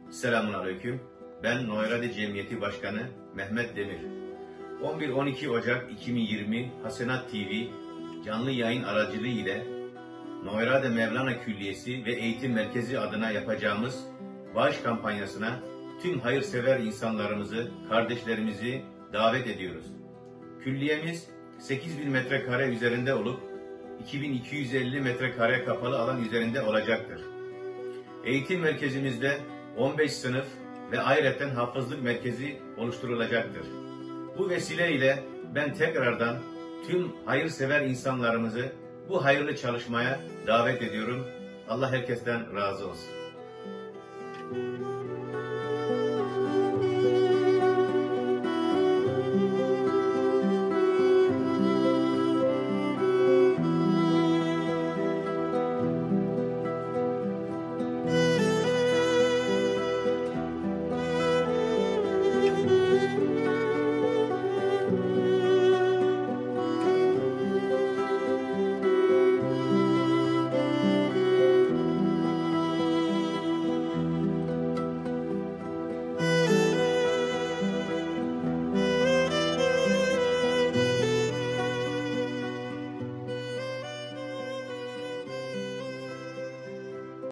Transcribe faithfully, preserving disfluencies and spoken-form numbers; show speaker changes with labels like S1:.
S1: Selamünaleyküm. Ben Noyradi Cemiyeti Başkanı Mehmet Demir. on bir on iki Ocak iki bin yirmi Hasenat T V canlı yayın aracılığı ile Noyradi Mevlana Külliyesi ve Eğitim Merkezi adına yapacağımız bağış kampanyasına tüm hayırsever insanlarımızı, kardeşlerimizi davet ediyoruz. Külliyemiz sekiz bin metrekare üzerinde olup iki bin iki yüz elli metrekare kapalı alan üzerinde olacaktır. Eğitim merkezimizde on beş sınıf ve ayrıca hafızlık merkezi oluşturulacaktır. Bu vesileyle ben tekrardan tüm hayırsever insanlarımızı bu hayırlı çalışmaya davet ediyorum. Allah herkesten razı olsun.